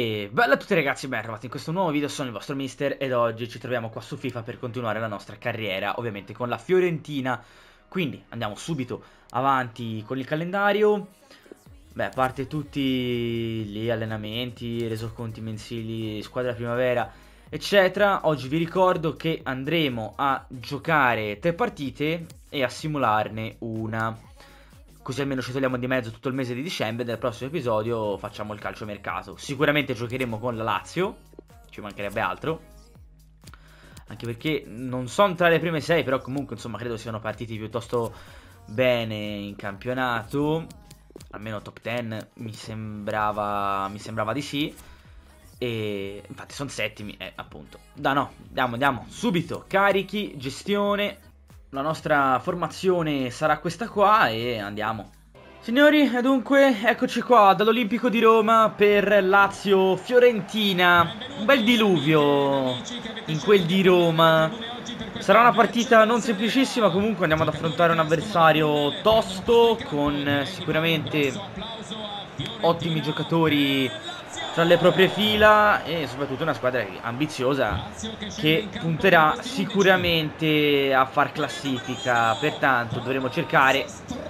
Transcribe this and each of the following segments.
E bella a tutti ragazzi, ben ritrovati in questo nuovo video, sono il vostro mister ed oggi ci troviamo qua su FIFA per continuare la nostra carriera, ovviamente con la Fiorentina. Quindi andiamo subito avanti con il calendario. Beh, a parte tutti gli allenamenti, resoconti mensili, squadra primavera, eccetera, oggi vi ricordo che andremo a giocare 3 partite e a simularne una. Così almeno ci togliamo di mezzo tutto il mese di dicembre. Nel prossimo episodio facciamo il calciomercato. Sicuramente giocheremo con la Lazio, ci mancherebbe altro. Anche perché non sono tra le prime 6, però comunque insomma credo siano partiti piuttosto bene in campionato. Almeno top 10 mi sembrava di sì. E infatti sono settimi, appunto. No, andiamo subito. Carichi, gestione. La nostra formazione sarà questa qua e andiamo. Signori, e dunque, eccoci qua dall'Olimpico di Roma per Lazio-Fiorentina. Un bel diluvio in quel di Roma. Sarà una partita non semplicissima, comunque andiamo ad affrontare un avversario tosto, con sicuramente ottimi giocatori tra le proprie fila e soprattutto una squadra ambiziosa che punterà sicuramente a far classifica. Pertanto dovremo cercare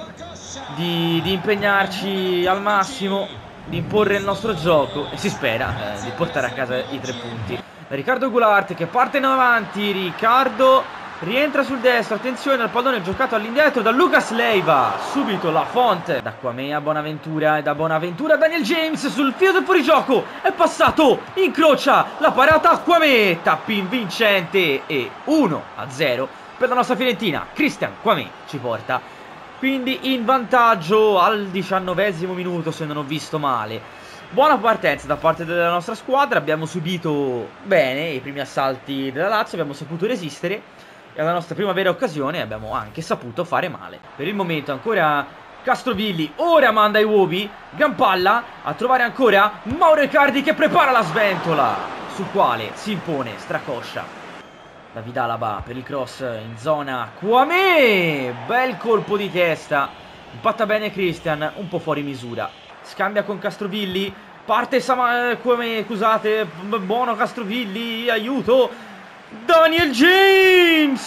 di impegnarci al massimo, di imporre il nostro gioco e si spera di portare a casa i 3 punti. Riccardo Goulart che parte in avanti, Riccardo rientra sul destro, attenzione al pallone giocato all'indietro da Lucas Leiva, subito la Font, da Kwame a Bonaventura e da Bonaventura a Daniel James sul filo del fuorigioco, è passato, incrocia la parata a Kwame, tapping vincente e 1-0 per la nostra Fiorentina. Christian Kwame ci porta quindi in vantaggio al 19esimo minuto, se non ho visto male. Buona partenza da parte della nostra squadra, abbiamo subito bene i primi assalti della Lazio, abbiamo saputo resistere e alla nostra prima vera occasione abbiamo anche saputo fare male. Per il momento ancora Castrovilli, ora manda i Iwobi, Gampalla a trovare ancora Mauro Icardi che prepara la sventola, sul quale si impone Stracoscia. David Alaba per il cross in zona, Kwame, bel colpo di testa, impatta bene Christian, un po' fuori misura, scambia con Castrovilli, parte Kwame, scusate, buono Castrovilli, aiuto, Daniel James,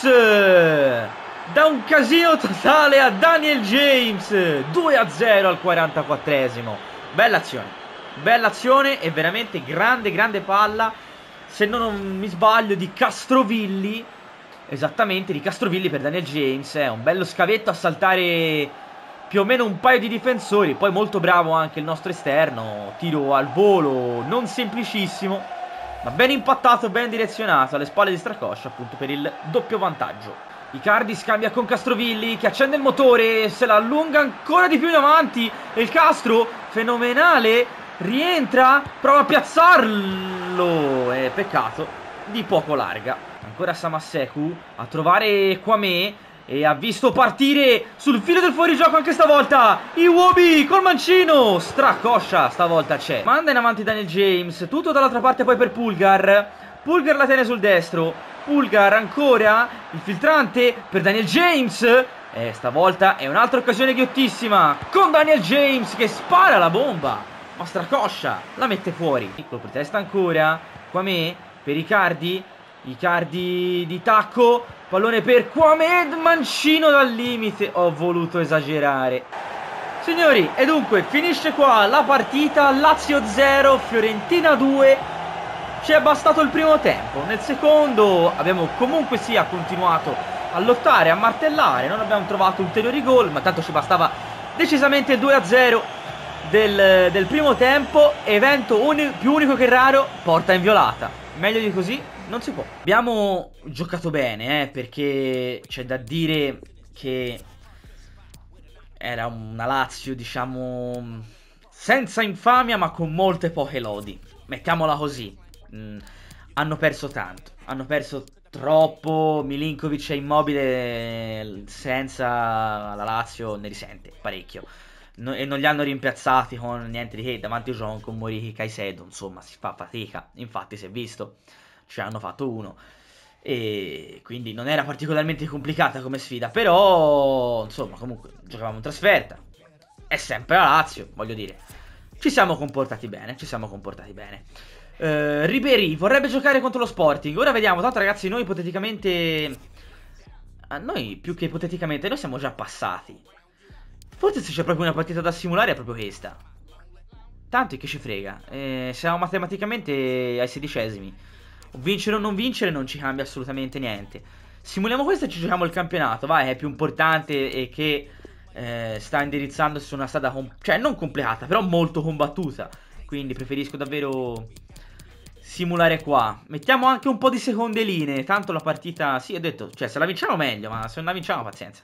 da un casino totale a Daniel James, 2-0 al 44esimo, bella azione e veramente grande palla, se non mi sbaglio di Castrovilli, esattamente di Castrovilli per Daniel James, un bello scavetto a saltare più o meno un paio di difensori, poi molto bravo anche il nostro esterno, tiro al volo non semplicissimo, ma ben impattato, ben direzionato alle spalle di Stracoscia appunto per il doppio vantaggio. Icardi scambia con Castrovilli che accende il motore, se la allunga ancora di più in avanti e il Castro, fenomenale, rientra, prova a piazzarlo e peccato di poco larga. Ancora Samasseku a trovare Kwame e ha visto partire sul filo del fuorigioco anche stavolta Iwobi col mancino, Stracoscia stavolta c'è, manda in avanti Daniel James, tutto dall'altra parte poi per Pulgar la tiene sul destro, Pulgar ancora, il filtrante per Daniel James e stavolta è un'altra occasione ghiottissima con Daniel James che spara la bomba, ma Stracoscia la mette fuori. Colpo di testa ancora, Kwame per Icardi di tacco, pallone per Kwame, mancino dal limite, ho voluto esagerare. Signori, e dunque finisce qua la partita, Lazio 0, Fiorentina 2, ci è bastato il primo tempo, nel secondo abbiamo comunque sia continuato a lottare, a martellare, non abbiamo trovato ulteriori gol, ma tanto ci bastava decisamente il 2-0 del primo tempo, evento più unico che raro, porta inviolata, meglio di così non si può. Abbiamo giocato bene, perché c'è da dire che era una Lazio, diciamo, senza infamia ma con molte poche lodi, mettiamola così. Hanno perso tanto, hanno perso troppo, Milinkovic è immobile, senza la Lazio ne risente parecchio. E non li hanno rimpiazzati con niente di che, davanti John con Morihi Caicedo, insomma si fa fatica, infatti si è visto, ci hanno fatto uno e quindi non era particolarmente complicata come sfida, però insomma comunque giocavamo in trasferta, è sempre la Lazio, voglio dire, ci siamo comportati bene, ci siamo comportati bene. Ribéry vorrebbe giocare contro lo Sporting. Ora vediamo, tanto ragazzi, noi ipoteticamente... noi più che ipoteticamente, noi siamo già passati. Forse se c'è proprio una partita da simulare è proprio questa. Tanto che ci frega, siamo matematicamente ai 16esimi. Vincere o non vincere non ci cambia assolutamente niente. Simuliamo questo e ci giochiamo il campionato. Vai, è più importante e che sta indirizzandosi su una strada cioè non complicata, però molto combattuta. Quindi preferisco davvero simulare qua. Mettiamo anche un po' di seconde linee. Tanto la partita, sì, ho detto, cioè se la vinciamo meglio, ma se non la vinciamo pazienza.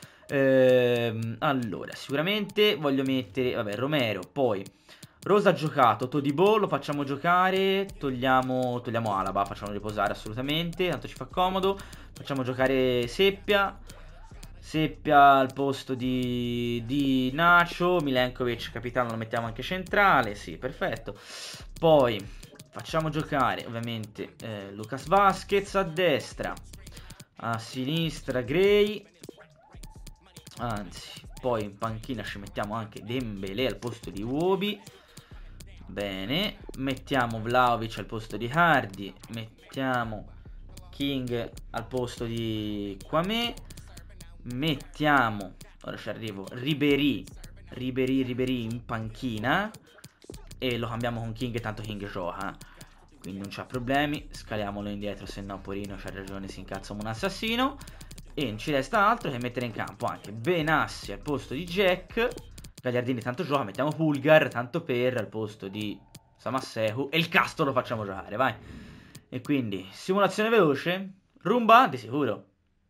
Allora, sicuramente voglio mettere, vabbè, Romero, poi Rosa ha giocato, Todibo lo facciamo giocare, togliamo Alaba, facciamo riposare assolutamente, tanto ci fa comodo. Facciamo giocare Seppia al posto di Nacho, Milenkovic capitano lo mettiamo anche centrale, sì, perfetto. Poi facciamo giocare ovviamente Lucas Vazquez a destra, a sinistra Gray, anzi, poi in panchina ci mettiamo anche Dembélé al posto di Iwobi. Bene, mettiamo Vlahovic al posto di Hardy, mettiamo King al posto di Kwame, mettiamo, ora ci arrivo, Ribéry in panchina e lo cambiamo con King, tanto King gioca, quindi non c'ha problemi. Scaliamolo indietro, se no Porino c'ha ragione, si incazza come un assassino. E non ci resta altro che mettere in campo anche Benassi al posto di Jack. Gagliardini tanto gioca, mettiamo Pulgar tanto per al posto di Samasseku. E il Castro lo facciamo giocare, vai. E quindi, simulazione veloce. Rumba, di sicuro.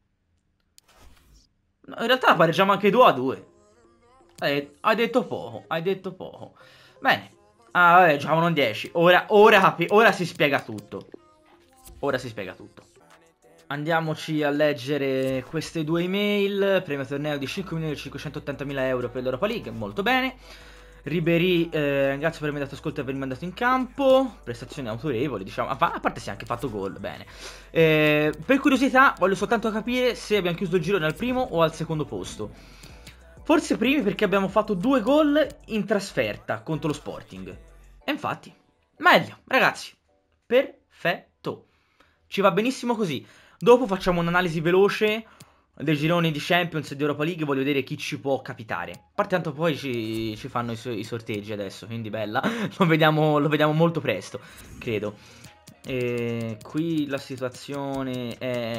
No, in realtà la pareggiamo anche 2-2. Hai detto poco, hai detto poco. Bene. Ah, vabbè, giocavano in 10. Ora si spiega tutto. Ora si spiega tutto. Andiamoci a leggere queste due email. Premio torneo di 5.580.000 euro per l'Europa League, molto bene. Ribéry, grazie per avermi dato ascolto e avermi mandato in campo. Prestazioni autorevoli, diciamo. A parte si è anche fatto gol, bene. Per curiosità, voglio soltanto capire se abbiamo chiuso il girone al primo o al secondo posto. Forse primi, perché abbiamo fatto 2 gol in trasferta contro lo Sporting. E infatti, meglio, ragazzi. Perfetto. Ci va benissimo così. Dopo facciamo un'analisi veloce dei gironi di Champions e di Europa League. Voglio vedere chi ci può capitare. A parte tanto poi ci fanno i sorteggi adesso, quindi bella. Lo vediamo molto presto, credo. E qui la situazione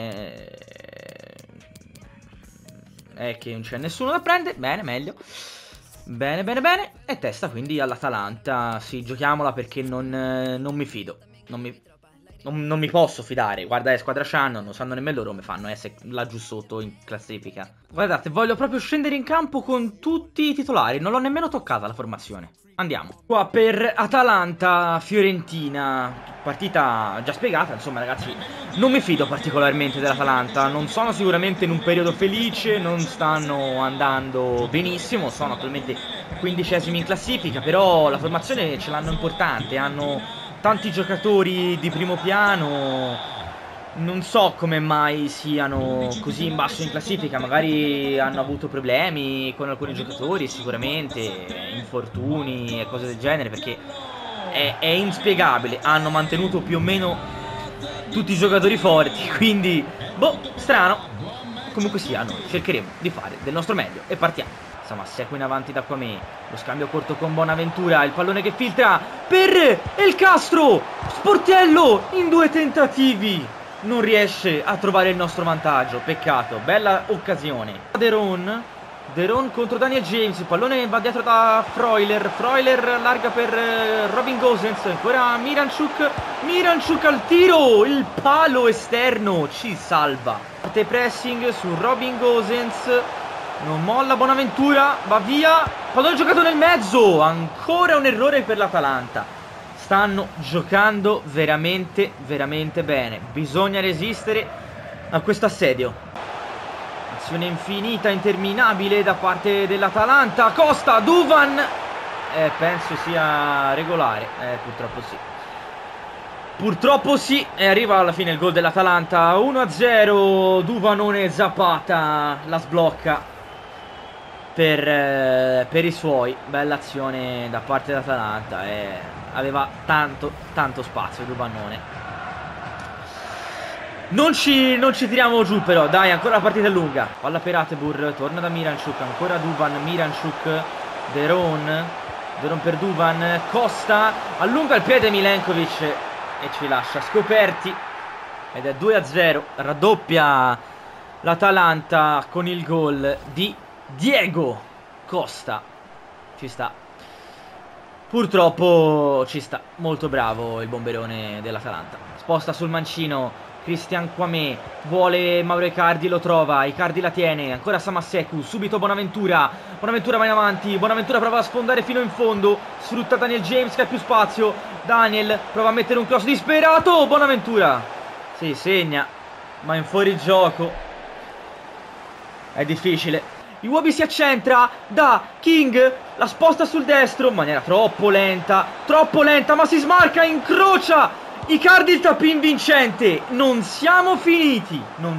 è che non c'è nessuno da prendere. Bene, meglio. Bene. E testa quindi all'Atalanta. Sì, giochiamola perché non mi fido. Non mi posso fidare. Guarda, squadra c'hanno, non sanno nemmeno loro come fanno essere laggiù sotto in classifica. Guardate, voglio proprio scendere in campo con tutti i titolari. Non l'ho nemmeno toccata la formazione. Andiamo. Qua per Atalanta-Fiorentina. Partita già spiegata, insomma ragazzi. Non mi fido particolarmente dell'Atalanta. Non sono sicuramente in un periodo felice. Non stanno andando benissimo. Sono attualmente 15esimi in classifica. Però la formazione ce l'hanno importante. Hanno tanti giocatori di primo piano. Non so come mai siano così in basso in classifica. Magari hanno avuto problemi con alcuni giocatori, sicuramente infortuni e cose del genere, perché è inspiegabile. Hanno mantenuto più o meno tutti i giocatori forti, quindi boh, strano. Comunque sia, noi cercheremo di fare del nostro meglio e partiamo. Samasseku in avanti da Kwame, lo scambio corto con Bonaventura, il pallone che filtra per El Castro, sportello in 2 tentativi, non riesce a trovare il nostro vantaggio, peccato, bella occasione. De Roon contro Daniel James, il pallone va dietro da Freuler larga per Robin Gosens, ancora Miranchuk al tiro, il palo esterno ci salva. Parte pressing su Robin Gosens. Non molla Bonaventura, va via, pallone giocato nel mezzo, ancora un errore per l'Atalanta. Stanno giocando veramente bene, bisogna resistere a questo assedio. Azione infinita, interminabile da parte dell'Atalanta, Costa, Duvan, penso sia regolare, purtroppo sì, e arriva alla fine il gol dell'Atalanta, 1-0, Duvanone Zapata la sblocca. per i suoi. Bella azione da parte dell'Atalanta, aveva tanto spazio Dubannone. Non ci tiriamo giù però, dai, ancora la partita è lunga. Palla per Atebur, torna da Miranchuk, ancora Duvan, Miranchuk, Deron per Duvan, Costa, allunga il piede Milenkovic e ci lascia scoperti. Ed è 2-0, raddoppia l'Atalanta con il gol di Diego Costa. Ci sta. Purtroppo ci sta, molto bravo il bomberone dell'Atalanta. Sposta sul mancino Christian Quamé, vuole Mauro Icardi, lo trova, Icardi la tiene, ancora Samasseku, subito Bonaventura va in avanti, Bonaventura prova a sfondare fino in fondo, sfrutta Daniel James che ha più spazio, Daniel prova a mettere un cross disperato, Bonaventura, sì, segna, ma in fuorigioco, è difficile. Iwobi si accentra da King, la sposta sul destro in maniera troppo lenta, ma si smarca, incrocia Icardi, il tap-in vincente. Non siamo finiti,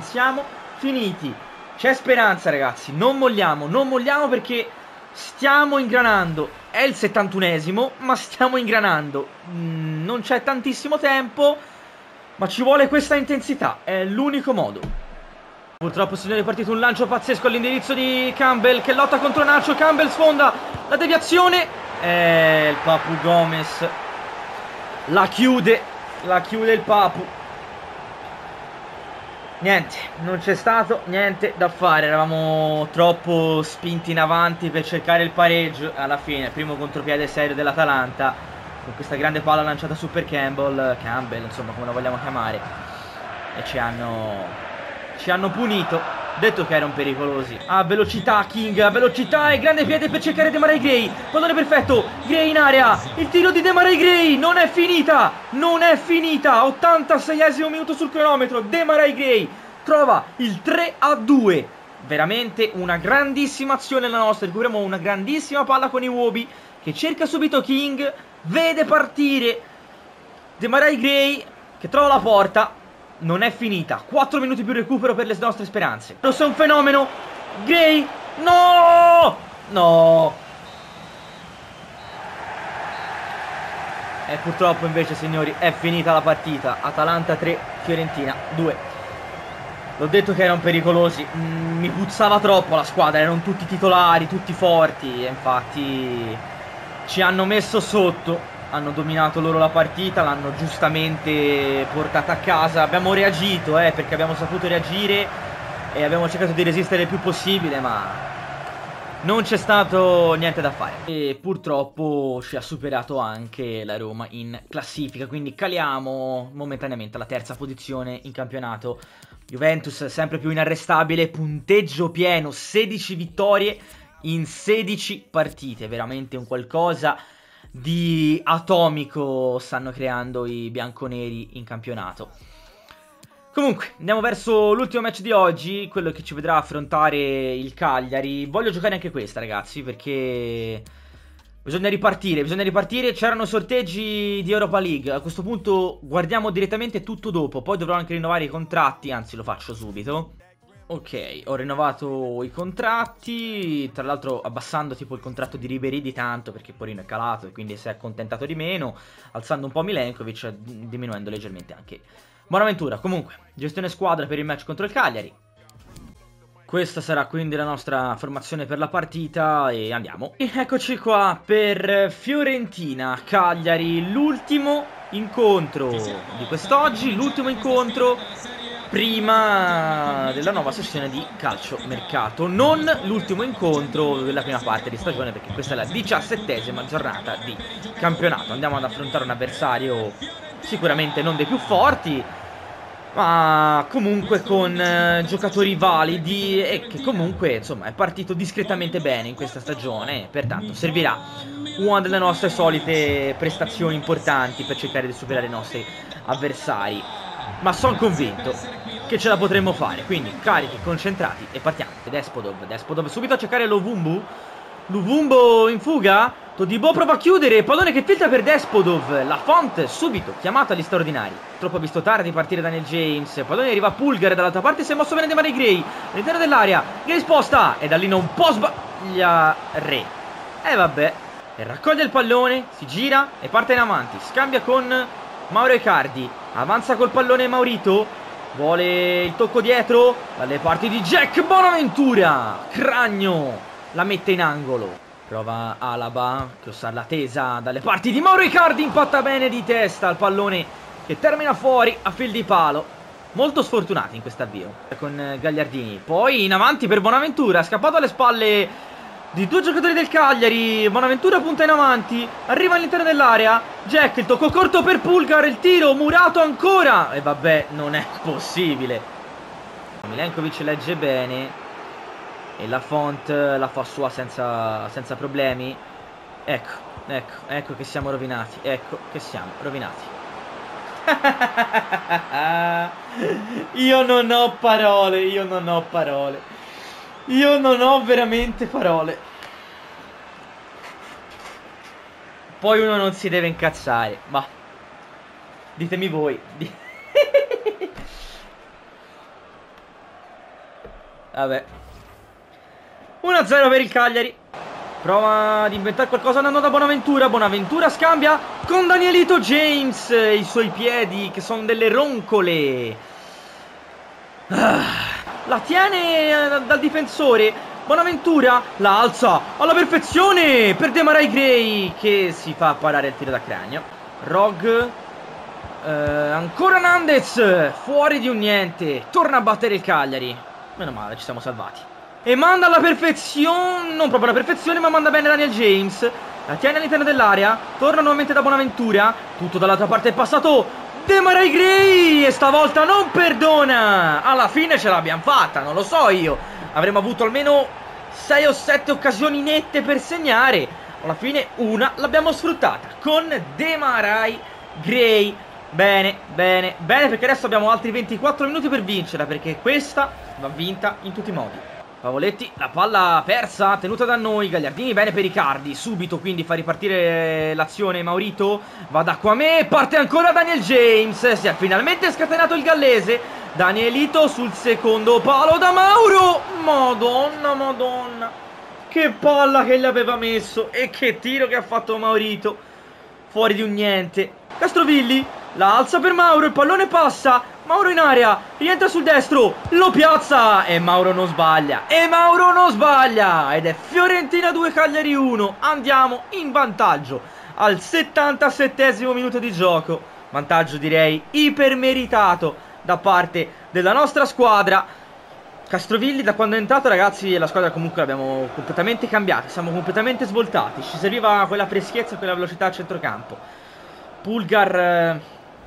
c'è speranza ragazzi, non molliamo perché stiamo ingranando. È il 71esimo, ma stiamo ingranando. Non c'è tantissimo tempo, ma ci vuole questa intensità, è l'unico modo. Purtroppo signori è partito un lancio pazzesco all'indirizzo di Campbell che lotta contro Nacho. Campbell sfonda la deviazione e il Papu Gomez la chiude il Papu. Niente, non c'è stato niente da fare, eravamo troppo spinti in avanti per cercare il pareggio. Alla fine primo contropiede serio dell'Atalanta con questa grande palla lanciata su per Campbell, insomma come la vogliamo chiamare, e ci hanno punito. Detto che erano pericolosi. A velocità King, a velocità e grande piede per cercare Demarai Gray. Pallone perfetto, Gray in area. Il tiro di Demarai Gray non è finita. 86esimo minuto sul cronometro. Demarai Gray trova il 3-2. Veramente una grandissima azione la nostra. Recuperiamo una grandissima palla con Iwobi che cerca subito King. Vede partire Demarai Gray che trova la porta. Non è finita, 4 minuti più recupero per le nostre speranze. Rosso è un fenomeno. Gray, no. E purtroppo invece signori è finita la partita. Atalanta 3, Fiorentina 2. L'ho detto che erano pericolosi, mi puzzava troppo la squadra, erano tutti titolari, tutti forti, e infatti ci hanno messo sotto. Hanno dominato loro la partita, l'hanno giustamente portata a casa. Abbiamo reagito, perché abbiamo saputo reagire e abbiamo cercato di resistere il più possibile, ma non c'è stato niente da fare. E purtroppo ci ha superato anche la Roma in classifica, quindi caliamo momentaneamente alla terza posizione in campionato. Juventus sempre più inarrestabile, punteggio pieno, 16 vittorie in 16 partite, veramente un qualcosa di atomico stanno creando i bianconeri in campionato. Comunque, andiamo verso l'ultimo match di oggi, quello che ci vedrà affrontare il Cagliari. Voglio giocare anche questa, ragazzi, perché bisogna ripartire. C'erano sorteggi di Europa League. A questo punto guardiamo direttamente tutto dopo. Poi dovrò anche rinnovare i contratti, anzi lo faccio subito. Ok, ho rinnovato i contratti, tra l'altro abbassando tipo il contratto di Ribéry di tanto perché Porino è calato e quindi si è accontentato di meno, alzando un po' Milenkovic, diminuendo leggermente anche Bonaventura. Comunque, gestione squadra per il match contro il Cagliari. Questa sarà quindi la nostra formazione per la partita e andiamo. E eccoci qua per Fiorentina-Cagliari, l'ultimo incontro di quest'oggi, l'ultimo incontro prima della nuova sessione di calciomercato, non l'ultimo incontro della prima parte di stagione perché questa è la 17ª giornata di campionato. Andiamo ad affrontare un avversario sicuramente non dei più forti, ma comunque con giocatori validi e che comunque insomma è partito discretamente bene in questa stagione, pertanto servirà una delle nostre solite prestazioni importanti per cercare di superare i nostri avversari. Ma sono convinto che ce la potremmo fare, quindi carichi, concentrati e partiamo. Despodov subito a cercare Luvumbo in fuga, Todibo prova a chiudere, pallone che filtra per Despodov. La Font subito chiamato agli straordinari. Troppo visto tardi partire Daniel James. Pallone arriva a Pulgar, dall'altra parte si è mosso bene De Marai Gray. All'interno dell'area, Gray sposta e da lì non può sbagliare. E vabbè. E raccoglie il pallone, si gira e parte in avanti. Scambia con Mauro Icardi. Avanza col pallone Maurito. Vuole il tocco dietro dalle parti di Jack Bonaventura. Cragno la mette in angolo. Prova Alaba, che osserva la tesa dalle parti di Mauro Icardi, impatta bene di testa al pallone che termina fuori a fil di palo. Molto sfortunati in quest'avvio con Gagliardini. Poi in avanti per Bonaventura, scappato alle spalle di due giocatori del Cagliari. Bonaventura punta in avanti, arriva all'interno dell'area. Jack, il tocco corto per Pulgar, il tiro, murato ancora. E vabbè, non è possibile. Milenkovic legge bene. E la Font la fa sua senza problemi. Ecco che siamo rovinati. Ecco che siamo rovinati. Io non ho parole. Io non ho parole. Io non ho veramente parole. Poi uno non si deve incazzare. Ma ditemi voi. Vabbè. 1-0 per il Cagliari. Prova ad inventare qualcosa andando da Bonaventura. Bonaventura scambia con Danielito James. I suoi piedi che sono delle roncole. La tiene dal difensore. Bonaventura la alza alla perfezione per De Marai Gray, che si fa parare il tiro da cranio. Rog, ancora Nandez, fuori di un niente. Torna a battere il Cagliari. Meno male, ci siamo salvati. E manda alla perfezione, non proprio alla perfezione, ma manda bene Daniel James. La tiene all'interno dell'area, torna nuovamente da Bonaventura. Tutto dall'altra parte è passato De Marai Gray, e stavolta non perdona. Alla fine ce l'abbiamo fatta, non lo so io. Avremmo avuto almeno 6 o 7 occasioni nette per segnare. Alla fine una l'abbiamo sfruttata con De Marai Gray. Bene, bene, bene, perché adesso abbiamo altri 24 minuti per vincerla, perché questa va vinta in tutti i modi. Pavoletti, la palla persa, tenuta da noi. Gagliardini, bene per Icardi. Subito quindi fa ripartire l'azione Maurito. Va da Kwame, parte ancora Daniel James. Si è finalmente scatenato il gallese. Danielito sul secondo palo da Mauro. Madonna, madonna. Che palla che gli aveva messo. E che tiro che ha fatto Maurito. Fuori di un niente. Castrovilli la alza per Mauro, il pallone passa. Mauro in area, rientra sul destro, lo piazza e Mauro non sbaglia. E Mauro non sbaglia. Ed è Fiorentina 2 Cagliari 1. Andiamo in vantaggio al 77esimo minuto di gioco. Vantaggio direi ipermeritato da parte della nostra squadra. Castrovilli da quando è entrato, ragazzi, la squadra comunque l'abbiamo completamente cambiata. Siamo completamente svoltati. Ci serviva quella freschezza e quella velocità a centrocampo. Pulgar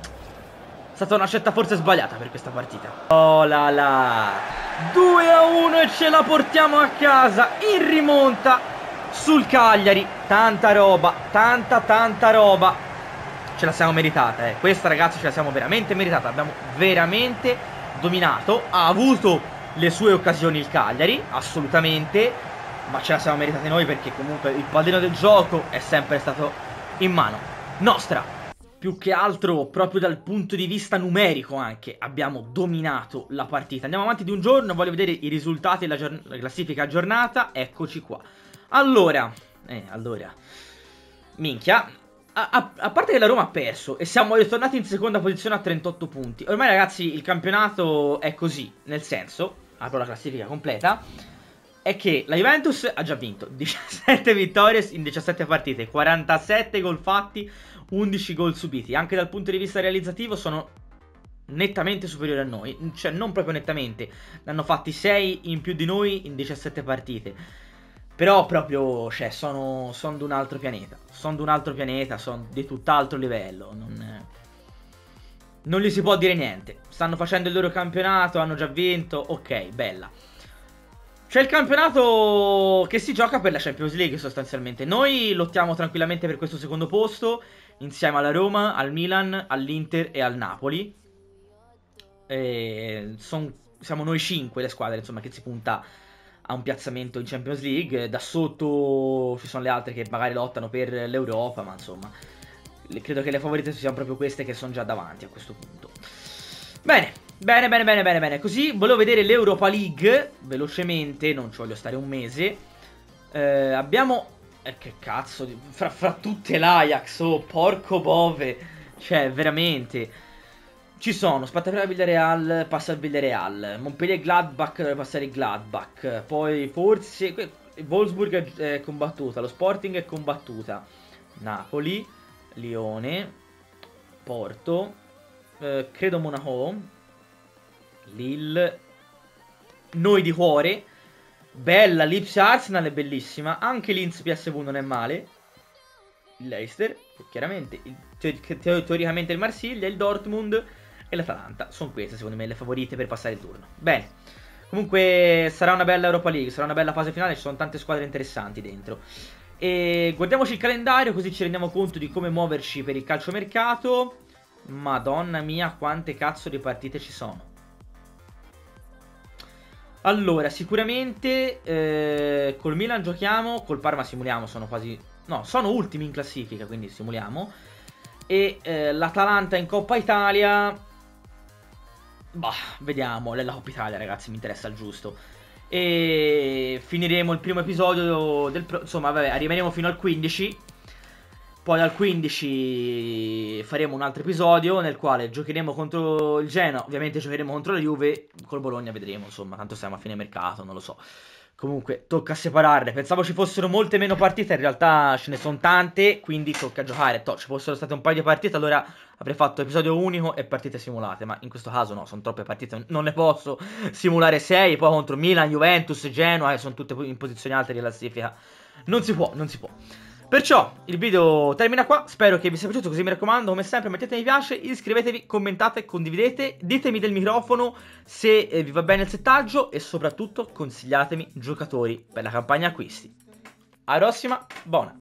è stata una scelta forse sbagliata per questa partita. Oh là là, 2-1 e ce la portiamo a casa in rimonta sul Cagliari. Tanta roba, tanta roba. Ce la siamo meritata, questa, ragazzi, ce la siamo veramente meritata. Abbiamo veramente dominato. Ha avuto le sue occasioni il Cagliari, assolutamente, ma ce la siamo meritata noi, perché comunque il pallino del gioco è sempre stato in mano nostra. Più che altro proprio dal punto di vista numerico anche abbiamo dominato la partita. Andiamo avanti di un giorno, voglio vedere i risultati della classifica aggiornata. Eccoci qua. Allora, minchia, a parte che la Roma ha perso e siamo ritornati in seconda posizione a 38 punti. Ormai, ragazzi, il campionato è così, nel senso, apro la classifica completa, è che la Juventus ha già vinto 17 vittorie in 17 partite, 47 gol fatti, 11 gol subiti. Anche dal punto di vista realizzativo sono nettamente superiori a noi, cioè non proprio nettamente, ne hanno fatti 6 in più di noi in 17 partite. Però proprio, cioè, sono di un altro pianeta. Sono di un altro pianeta, sono di tutt'altro livello. Non gli si può dire niente. Stanno facendo il loro campionato, hanno già vinto, ok, bella. C'è il campionato che si gioca per la Champions League sostanzialmente. Noi lottiamo tranquillamente per questo secondo posto, insieme alla Roma, al Milan, all'Inter e al Napoli. Siamo noi 5 le squadre, insomma, che si punta ha un piazzamento in Champions League, da sotto ci sono le altre che magari lottano per l'Europa, ma insomma credo che le favorite siano proprio queste che sono già davanti a questo punto. Bene, bene, così volevo vedere l'Europa League velocemente, non ci voglio stare un mese. Abbiamo... che cazzo, fra tutte l'Ajax, oh porco bove, cioè veramente... Ci sono, Sparta Villarreal, passa il Villarreal, Montpellier Gladbach deve passare il Gladbach, poi forse Wolfsburg è combattuta, lo Sporting è combattuta, Napoli, Lione, Porto, credo Monaco, Lille, noi di cuore, bella, Lipsia Arsenal è bellissima, anche Linz PSV non è male, il Leicester, chiaramente, teoricamente il Marsiglia, il Dortmund e l'Atalanta. Sono queste secondo me le favorite per passare il turno. Bene, comunque sarà una bella Europa League, sarà una bella fase finale, ci sono tante squadre interessanti dentro. E guardiamoci il calendario così ci rendiamo conto di come muoverci per il calciomercato. Madonna mia, quante cazzo di partite ci sono. Allora, sicuramente col Milan giochiamo, col Parma simuliamo, sono quasi... No, sono ultimi in classifica, quindi simuliamo. E l'Atalanta in Coppa Italia... Bah, vediamo, nella Coppa Italia ragazzi, mi interessa il giusto. E finiremo il primo episodio insomma, vabbè, arriveremo fino al 15. Poi al 15 faremo un altro episodio nel quale giocheremo contro il Genoa. Ovviamente giocheremo contro la Juve. Col Bologna vedremo, insomma, tanto siamo a fine mercato, non lo so. Comunque tocca separarle. Pensavo ci fossero molte meno partite, in realtà ce ne sono tante, quindi tocca giocare. Ci fossero state un paio di partite, allora avrei fatto episodio unico e partite simulate. Ma in questo caso no, sono troppe partite, non ne posso simulare 6. Poi contro Milan, Juventus, Genoa, che sono tutte in posizioni alte di classifica. Non si può, non si può. Perciò il video termina qua, spero che vi sia piaciuto, così mi raccomando come sempre mettete mi piace, iscrivetevi, commentate, condividete, ditemi del microfono se vi va bene il settaggio e soprattutto consigliatemi giocatori per la campagna acquisti. Alla prossima, buona!